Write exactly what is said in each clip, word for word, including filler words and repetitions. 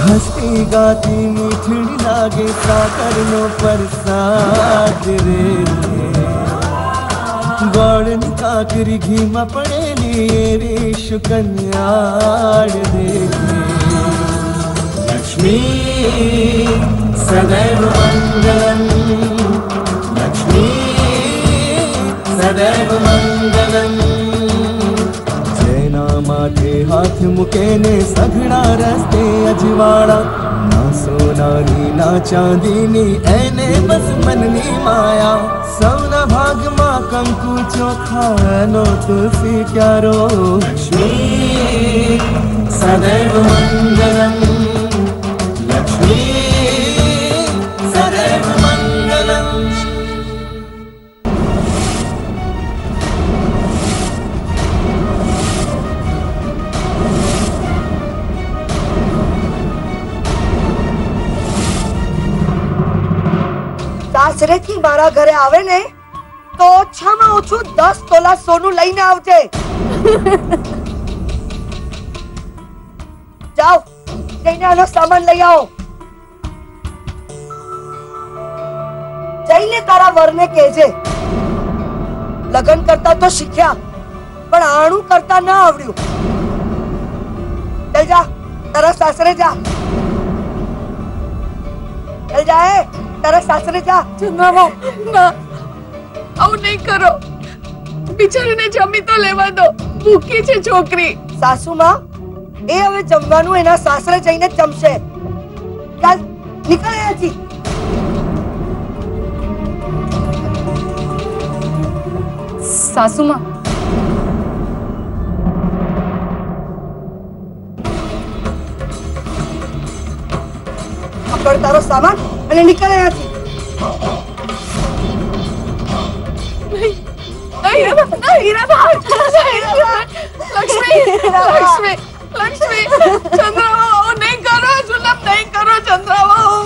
हस्ती गाती मीठड़ी लागे साकर नो परसाद रे गौड़ काकरी घी में पड़ेली रे शुकन्याड़ रे लक्ष्मी सदैव मंगलम लक्ष्मी सदैव मंगलम जैना माथे हाथ मुके ने सघड़ा रस्ते अजवाड़ा ना सोना नी ना चांदी नी एने बस मननी माया सौना भाग मा कंकु चोखा नो तुलसी क्यारो लक्ष्मी सदैव मंगलम लक्ष्मी सदैव मंगलम। सासरे थी मारा घरे आवे ने तो ओछाમાં ઓછું દસ તોલા સોનું લઈને આવજે। જાઓ જઈને આનો સામાન લઈ આવો। જઈને તારા વરને કહેજે લગન કરતા તો શીખ્યા પણ આણું કરતા ના આવડ્યું। ચલ જા તારા સાસરે જા चल जाए तारा सासरे जा। चंद्रा ना आउ नहीं करो बिचारी ने जमी तो लेवा दो भूखी छे छोकरी। सासू मां ए હવે જમવાનું એના સાસરે જઈને જમશે। ચાલ નીકળ અહીંયાથી। सासू मां પકડ તારો સામાન અને નીકળ અહીંયાથી। नहीं नहीं नहीं लक्ष्मी लक्ष्मी लक्ष्मी चंद्रा बाबू नहीं करो जुलम नहीं करो चंद्रा बाबू।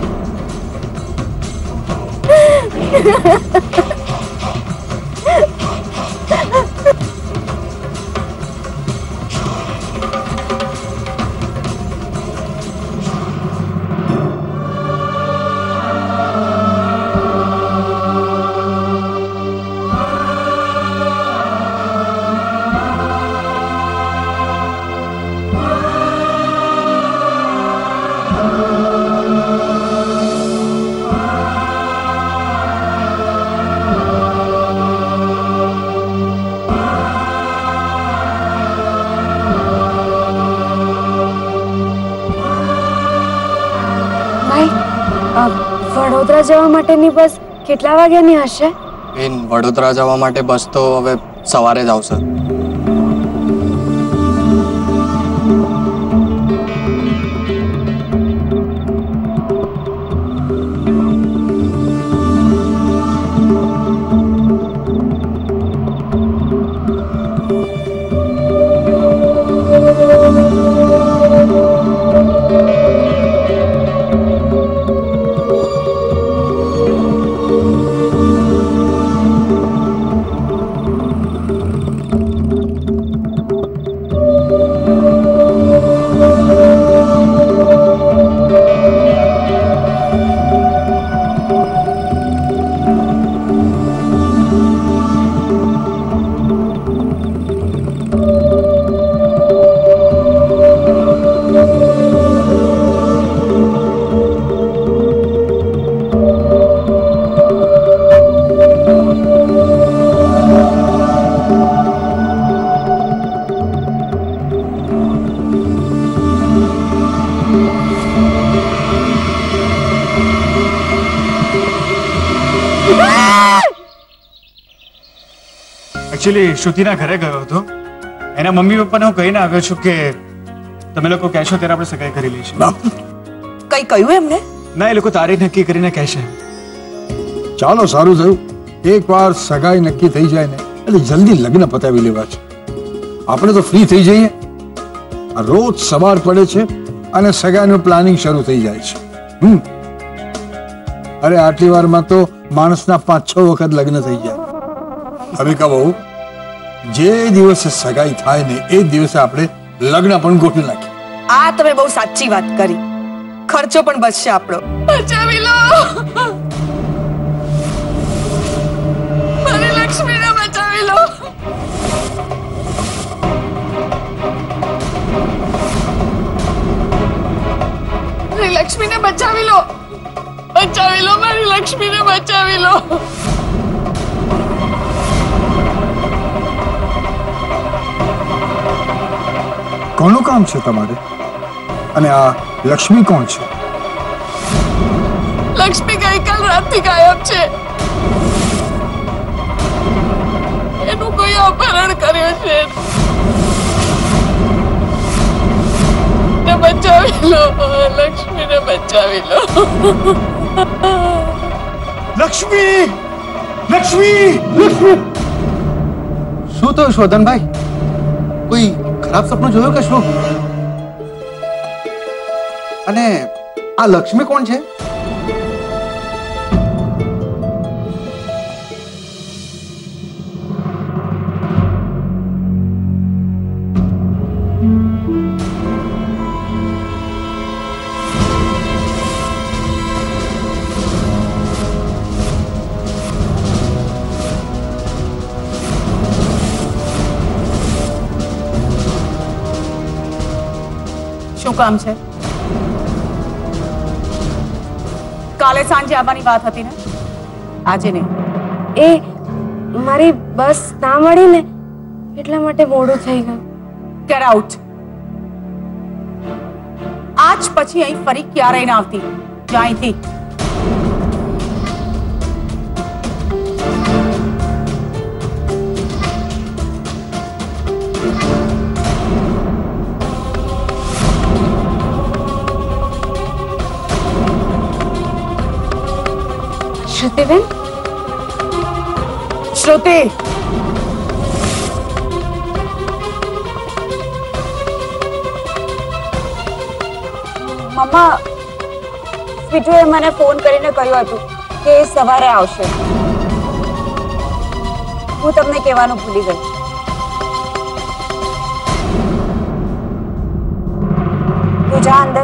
વડોદરા જવા માટેની બસ કેટલા વાગ્યાની હશે? બેન વડોદરા જવા માટે બસ તો હવે સવારે જ આવશે। एक्चुअली श्रुतिना घरे गयो હતો એના મમ્મી પપ્પાને હું કહીને આવ્યો છું કે તમે લોકો કહેશો ત્યારે આપણે સગાઈ કરી લઈશું। કઈ કહ્યું એમને? ના એ લોકો તારીખ નક્કી કરીને કહેશે। ચાલો સારું થયું એકવાર સગાઈ નક્કી થઈ જાય ને એટલે જલ્દી લગ્ન પતાવી લેવા છે। આપણે તો ફ્રી થઈ જઈએ। આ રોજ સવાર પડે છે અને સગાઈનું પ્લાનિંગ શરૂ થઈ જાય છે। હમ અરે આટલી વારમાં તો માણસના પાંચ છ વખત લગ્ન થઈ જાય। હવે કહું જે દિવસે સગાઈ થાય ને એ દિવસે આપણે લગ્ન પણ ગોઠવી નાખીએ। આ તમે બહુ સાચી વાત કરી। ખર્ચો પણ બચશે આપણો. બચાવી લો, મારી લક્ષ્મીને બચાવી લો. મારી લક્ષ્મીને બચાવી લો, બચાવી લો, મારી લક્ષ્મીને બચાવી લો. કોનું કામ છે તમારે? અને આ લક્ષ્મી કોણ છે? લક્ષ્મી ગઈકાલ રાતથી ગાયબ છે. એનું કોઈ અપહરણ કર્યું છે. બચાવી લો, લક્ષ્મીને બચાવી લો. લક્ષ્મી, લક્ષ્મી, લક્ષ્મી! શું થયું શોધનભાઈ? કોઈ ખરાબ સપનું જોયું કે શું? અને આ લક્ષ્મી કોણ છે? શું કામ છે? કાલે સાંજે આવવાની વાત હતી ને, આજે નહીં. એ મારી બસ ના મળી ને એટલા માટે મોડું થઈ ગયું. Get out. આજ પછી અહીં ફરી ક્યારેય ના આવતી. જા અહીંથી. શ્રુતિબેન, શ્રુતિ, મમ્મા સ્વીટુએ મને ફોન કરીને કહ્યું હતું કે સવારે આવશે. હું તમને કહેવાનું ભૂલી ગઈ. તું જા અંદર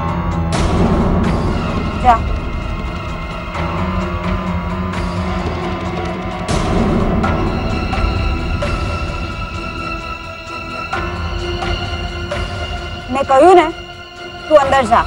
જા. મેં કહ્યું ને, તું અંદર જા.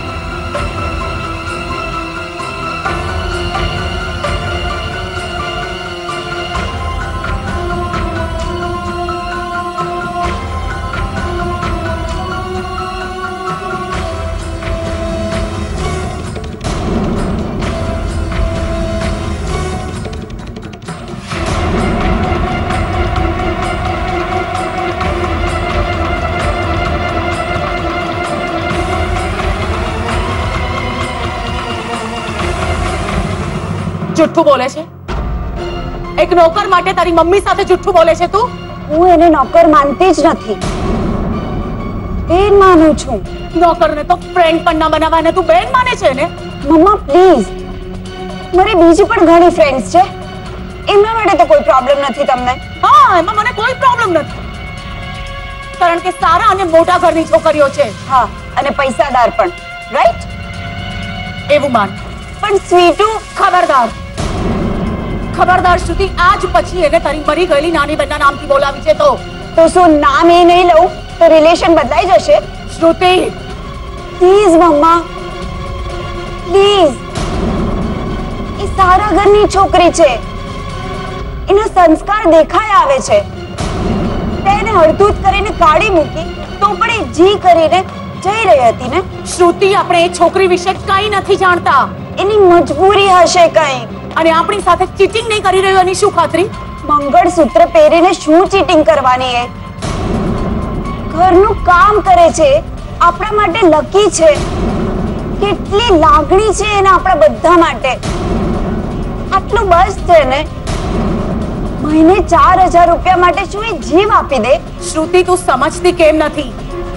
જુઠ્ઠું બોલે છે. એક નોકર માટે તારી મમ્મી સાથે જુઠ્ઠું બોલે છે તું. હું એને નોકર માનતી જ નથી, બેન માનું છું. નોકરને તો ફ્રેન્ડ પણ ના બનાવવાને તું બેન માને છે ને? મમ્મા પ્લીઝ, મારી બીજી પણ ઘણી ફ્રેન્ડ્સ છે, એમના માટે તો કોઈ પ્રોબ્લેમ નથી તમને. હા, એમાં મને કોઈ પ્રોબ્લેમ નથી, કારણ કે સારા અને મોટા ઘરની છોકરીઓ છે. હા, અને પૈસાદાર પણ, રાઈટ? એવું માન. પણ સ્વીટુ, ખબરદાર, ખબરદાર શ્રુતિ, આજ પછી એને તારી મરી ગયેલી નાની બહેનના નામથી બોલાવી છે તો તો શું નામ એ નહીં લઉં તો રિલેશન બદલાઈ જશે? શ્રુતિ, પ્લીઝ મમ્મા, પ્લીઝ. એ સારા ઘરની છોકરી છે, એના સંસ્કાર દેખાય આવે છે. તેને હળધૂત કરીને કાઢી મૂકી તો પણ એ જી કરીને જઈ રહી હતી ને. શ્રુતિ, આપણે એ છોકરી વિશે કંઈ નથી જાણતા. એની મજબૂરી હશે કઈ. અને આપણી સાથે ચીટિંગ નહીં કરી રહ્યો એની શું ખાતરી? મંગળસૂત્ર પહેરીને શું ચીટિંગ કરવાની? એ ઘરનું કામ કરે છે, આપણા માટે લકી છે. કેટલી લાગણી છે એને આપણા બધા માટે. આટલું બસ છે ને. મહિને ચાર હજાર રૂપિયા માટે શું એ જીવ આપી દે? શ્રુતિ, તું સમજતી કેમ નથી?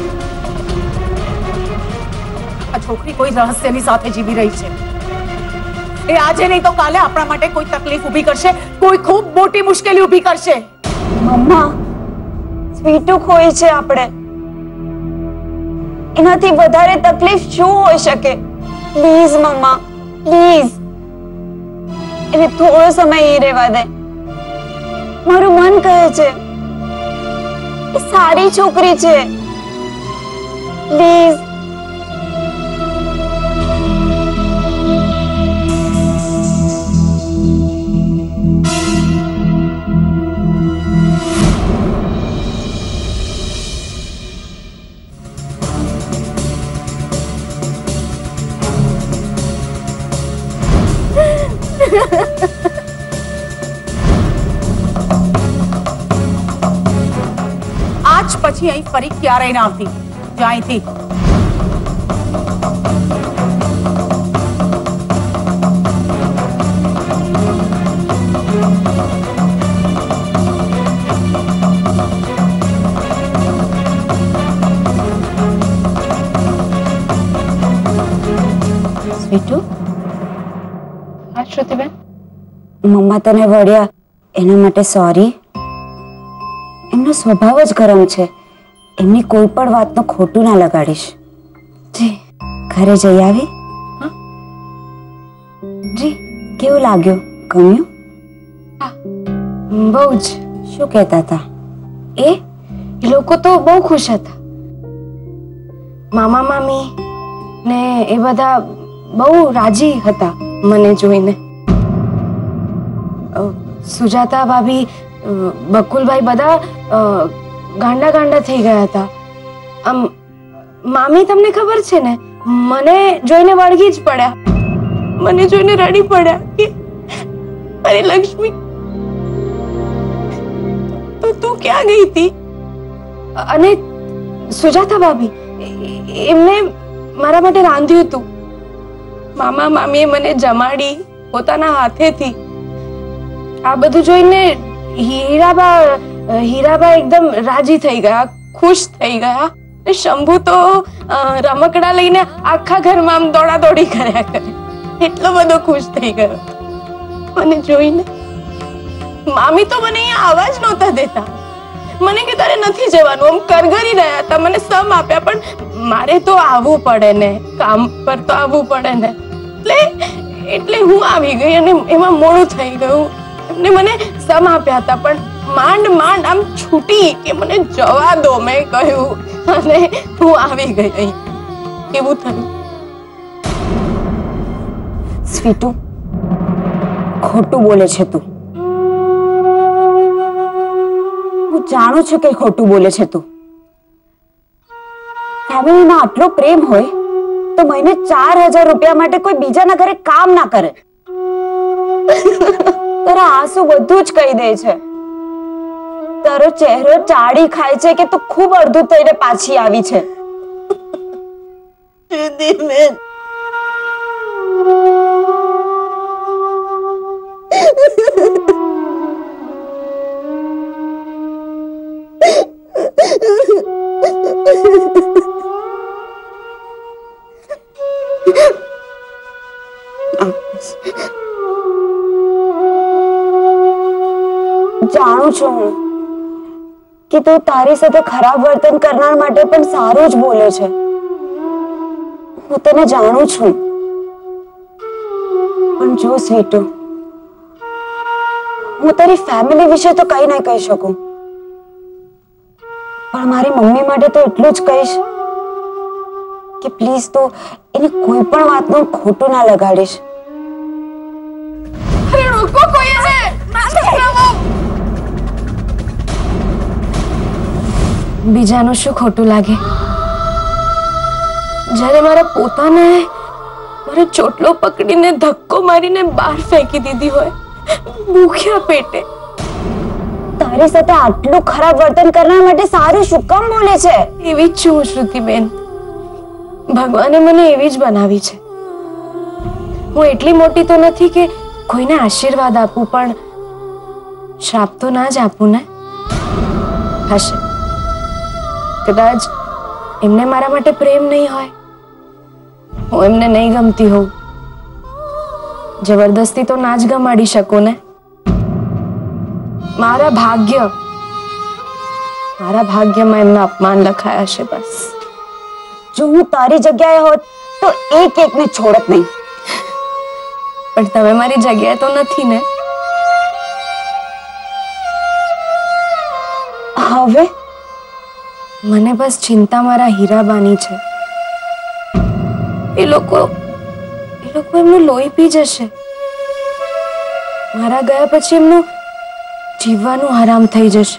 આ છોકરી કોઈ રહસ્યની સાથે જીવી રહી છે. એ આજે નહીં તો કાલે આપણા માટે કોઈ તકલીફ ઊભી કરશે, કોઈ ખૂબ મોટી મુશ્કેલી ઊભી કરશે. મમ્મા, સ્વીટુ ખોઈ છે આપણે. એનાથી વધારે તકલીફ શું હોઈ શકે? પ્લીઝ મમ્મા, પ્લીઝ એને થોડો સમય અહીં રહેવા દે. મારું મન કહે છે એ સારી છોકરી છે. પ્લીઝ. આજ પછી અહીં ફરી ક્યારેય ના આવતી. જા અહીંથી. સ્વીટુ, હા શ્રુતિબેન. મમ્મા તને વળ્યા એના માટે સોરી. એમનો સ્વભાવ જ ગરમ છે. એમની કોઈ પણ વાતનું ખોટું ના લગાડીશ. જી, ઘરે જઈ આવી? જી, કેવું લાગ્યું? ગમ્યું? બહુ જ. શું કહેતા હતા એ એ લોકો તો બહુ ખુશ હતા. મામા મામી ને એ બધા બહુ રાજી હતા મને જોઈને. સુજાતા ભાભી, બકુલભાઈ બધા ગાંડા ગાંડા થઈ ગયા હતા. આમ મામી તમને ખબર છે ને, મને જોઈને વળગી જ પડ્યા. મને જોઈને રડી પડ્યા કે અરે લક્ષ્મી, તો તું ક્યાં ગઈ હતી? અને સુજાતા ભાભી, એમને મારા માટે રાંધ્યું હતું. મામા મામીએ મને જમાડી પોતાના હાથેથી. આ બધું જોઈને હીરાબા હીરાબા એકદમ રાજી થઈ ગયા, ખુશ થઈ ગયા. શંભુ તો રમકડા લઈને આખા ઘરમાં આમ દોડા દોડી કર્યા કરે. એટલો બધો ખુશ થઈ ગયો મને જોઈને. મામી તો મને અહીંયા આવવા જ નહોતા દેતા. મને કે તારે નથી જવાનું, આમ કરગરી રહ્યા હતા. મને સમ આપ્યા, પણ મારે તો આવવું પડે ને, કામ પર તો આવવું પડે ને. એટલે એટલે હું આવી ગઈ અને એમાં મોડું થઈ ગયું. એમને મને સમ આપ્યા હતા, પણ માંડ માંડ આમ છૂટી કે મને જવા દો, મેં કહ્યું, અને હું આવી ગઈ અહીં. કેવું થયું? સ્વીટુ, ખોટું બોલે છે તું. હું જાણું છું કે ખોટું બોલે છે તું. ફેમિલીમાં આટલો પ્રેમ હોય તો મહિને ચાર હજાર રૂપિયા માટે કોઈ બીજાના ઘરે કામ ના કરે. તારા આંસુ બધું જ કહી દે છે. તારો ચહેરો ચાડી ખાય છે કે તું ખૂબ અડધું થઈને પાછી આવી છે. જાણું છું હું કે તું તારી સાથે ખરાબ વર્તન કરનાર માટે પણ સારું જ બોલે છે. હું તને જાણું છું, પણ જો સ્વીટુ, હું તારી ફેમિલી વિશે તો કઈ ના કહી શકું, પણ મારી મમ્મી માટે તો એટલું જ કહીશ કે પ્લીઝ તું એને કોઈ પણ વાતનું ખોટું ના લગાડીશ. અરે રોકો, કોઈ છે. બીજાનું શું ખોટું લાગે? જ્યારે મારા પોતાને મારે ચોટલો પકડીને ધક્કો મારીને બહાર ફેંકી દીધી હોય, ભૂખ્યા પેટે. તારી સાથે આટલું ખરાબ વર્તન કરનાર માટે સારું શું કામ બોલે છે? એવી જ છું શ્રુતિબેન. ભગવાને મને એવી જ બનાવી છે. હું એટલી મોટી તો નથી કે કોઈને આશીર્વાદ આપું, પણ શ્રાપ તો ના જ આપું ને. હશે, કદાચ એમને મારા માટે પ્રેમ નહીં હોય, હું એમને નહીં ગમતી હોઉં. જબરદસ્તી તો ના જ ગમાડી શકું ને. મારા ભાગ્ય મારા ભાગ્યમાં એમના અપમાન લખાયા છે. બસ જો હું તારી જગ્યાએ હોત તો એક એકને છોડત નહીં. પણ તમે મારી જગ્યાએ તો નથી ને. હવે મને બસ ચિંતા મારા હીરાબાની છે. એ લોકો એ લોકો એમનું લોહી પી જશે. મારા ગયા પછી એમનું જીવવાનું હરામ થઈ જશે.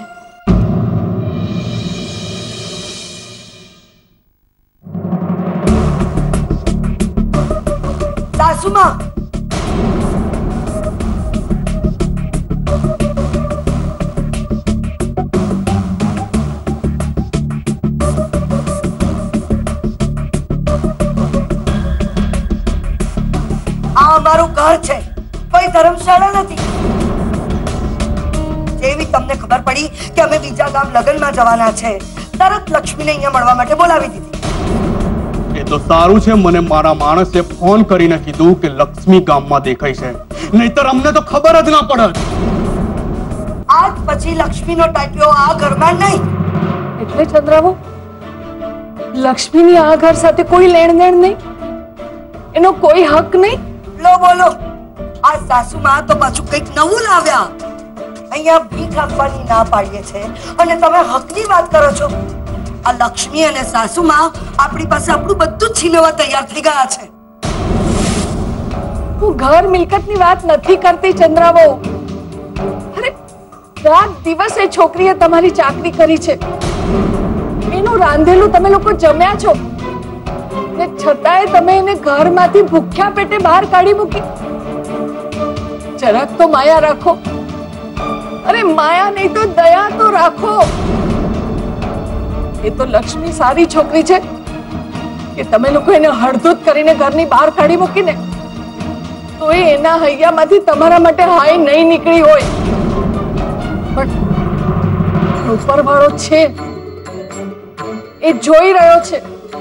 સાસુમાં આ અમારું ઘર છે, કોઈ ધર્મશાળા નથી. જેવી તમને ખબર પડી કે અમે બીજા ગામ લગ્નમાં જવાના છે, તરત લક્ષ્મીને અહીંયા મળવા માટે બોલાવી દીધી. એ તો સારું છે, મને મારા માણસે ફોન કરીને કીધું કે લક્ષ્મી ગામમાં દેખાય છે, નહીતર અમને તો ખબર જ ના પડત. આજ પછી લક્ષ્મીનો ટાટિયો આ ઘરમાં નહીં. એટલે ચંદ્રાવો, લક્ષ્મીની આ ઘર સાથે કોઈ લેણ દેણ નહીં, એનો કોઈ હક નહીં. લો બોલો, આ સાસુમાં તો પાછું કંઈક નવું લાવ્યા. અહીંયા ભીખ આપવાની ના પાડીએ છે અને તમે હકની વાત કરો છો. આ લક્ષ્મી અને સાસુમાં આપણી પાસે આપણું બધું જ છીનવવા તૈયાર થઈ ગયા છે. હું ઘર મિલકતની વાત નથી કરતી ચંદ્રાવો. અરે રાત દિવસ એ છોકરીએ તમારી ચાકરી કરી છે, એનું રાંધેલું તમે લોકો જમ્યા છો, ને છતાંય તમે એને ઘરમાંથી ભૂખ્યા પેટે બહાર કાઢી મૂકી. જરાક તો માયા રાખો. અરે માયા નહીં તો દયા તો રાખો. એ તો લક્ષ્મી સારી છોકરી છે કે તમે લોકો એને હળધૂત કરીને ઘરની બહાર કાઢી મૂકીને તો એ એના હૈયામાંથી તમારા માટે હાય નહીં નીકળી હોય. પણ ઉપરવાળો છે, એ જોઈ રહ્યો છે.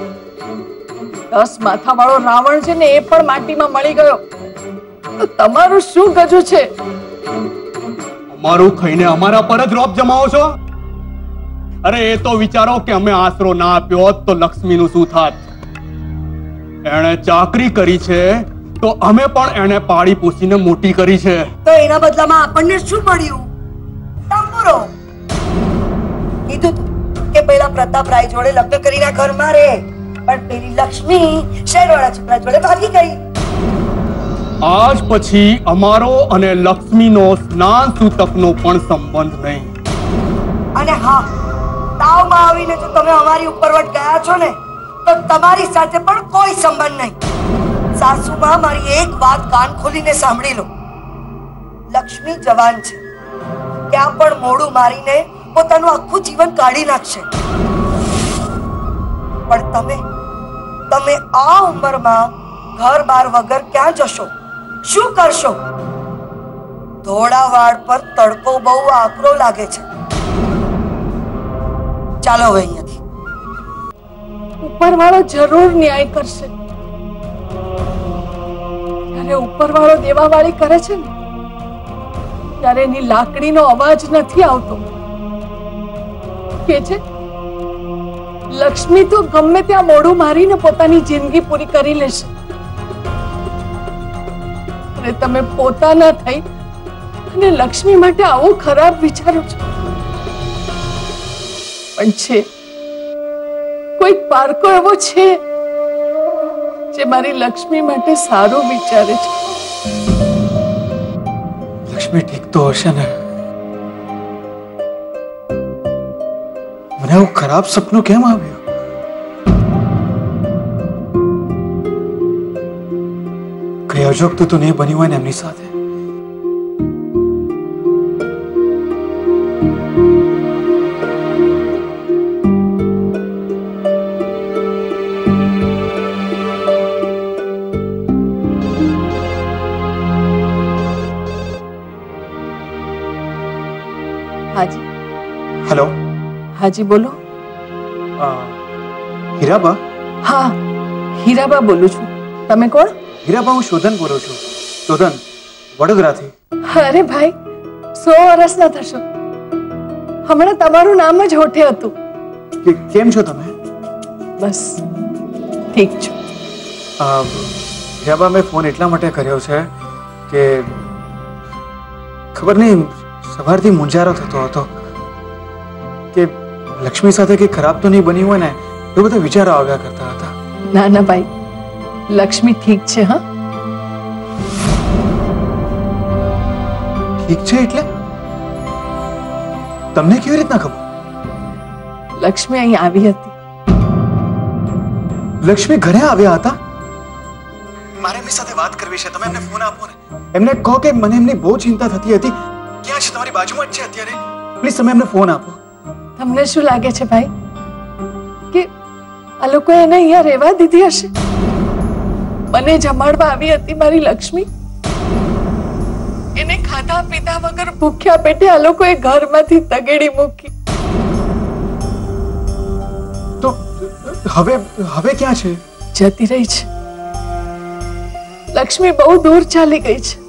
દસ માથાવાળો રાવણ છે ને, એ પણ માટીમાં મળી ગયો. તો તમારું શું ગજું છે? અમારું ખાઈને અમારા પર જ રોપ જમાવો છો? અરે એ તો વિચારો કે અમે આશરો ના આપ્યો હોત તો લક્ષ્મીનું શું થાત. એણે ચાકરી કરી છે તો અમે પણ એને પાળી પોસીને મોટી કરી છે. તો એના બદલામાં આપણને શું મળ્યું? તંબુરો. કીધું કે પેલા પ્રતાપરાય જોડે લગ્ન કરીને ઘરમાં રહે, પણ પેલી લક્ષ્મી શહેરવાળા છોકરા જોડે ભાગી ગઈ. આજ પછી અમારો અને લક્ષ્મીનો સ્નાન સૂતકનો પણ સંબંધ નહીં. અને હા, તાવમાં આવીને જો તમે અમારી ઉપરવટ ગયા છો ને તો તમારી સાથે પણ કોઈ સંબંધ નહીં. સાસુમાં મારી એક વાત કાન ખોલીને સાંભળી લો. લક્ષ્મી જવાન છે, ક્યાં પણ મોડું મારીને પોતાનું આખું જીવન કાઢી નાખશે. પણ તમે તમે આ ઉંમરમાં ઘર બાર વગર ક્યાં જશો? શું કરશો? ધોળા વાળ પર તડકો બહુ આકરો લાગે છે. ચાલો હવે અહીંયાથી. ઉપરવાળો જરૂર ન્યાય કરશે. જ્યારે ઉપરવાળો દેવાવાળી કરે છે ને, ત્યારે એની લાકડીનો અવાજ નથી આવતો. કે છે લક્ષ્મી તો ગમે ત્યાં મોઢું મારીને પોતાની જિંદગી પૂરી કરી લેશે, અને તમે પોતાના થઈ અને લક્ષ્મી માટે આવું ખરાબ વિચારો છો. પણ છે કોઈ પારકો એવો છે જે મારી લક્ષ્મી માટે સારું વિચારે છે. લક્ષ્મી ઠીક તો હશે ને? મને આવું ખરાબ સપનું કેમ આવ્યું? કઈ અજોગતું તો નહીં બન્યું હોય ને એમની સાથે? હાજી. હેલો. હાજી બોલો. હીરાબા? હા, હીરાબા બોલું છું. તમે કોણ? હીરાબા, હું શોધન બોલું છું. શોધન, વડોદરાથી. અરે ભાઈ, સો વર્ષના થશો. હમણાં તમારું નામ જ હોઠે હતું. કેમ છો તમે? બસ ઠીક છું. હીરાબા મેં ફોન એટલા માટે કર્યો છે કે ખબર નહીં સવારથી મૂંઝારો થતો હતો કે લક્ષ્મી સાથે કંઈ ખરાબ તો નહીં બન્યું હોય ને એ બધા વિચારો આવ્યા કરતા હતા. ના ના ભાઈ, લક્ષ્મી ઠીક છે. હા, ઠીક છે એટલે તમને કેવી રીતના ખબર? લક્ષ્મી અહીં આવી હતી. લક્ષ્મી ઘરે આવ્યા હતા? મારે એમની સાથે વાત કરવી છે. તમે એમને ફોન આપો ને. એમને કહો કે મને એમની બહુ ચિંતા થતી હતી. ક્યાં છે? તમારી બાજુમાં જ છે અત્યારે. પ્લીઝ તમે એમને ફોન આપો. તમને શું લાગે છે ભાઈ કે આ લોકો એને અહીંયા રહેવા દીધી હશે? મને જમાડવા આવી હતી મારી લક્ષ્મી. એને ખાધા પીધા વગર ભૂખ્યા પેટે આ લોકોએ ઘરમાંથી તગેડી મૂકી. તો હવે હવે ક્યાં છે? જતી રહી છે. લક્ષ્મી બહુ દૂર ચાલી ગઈ છે.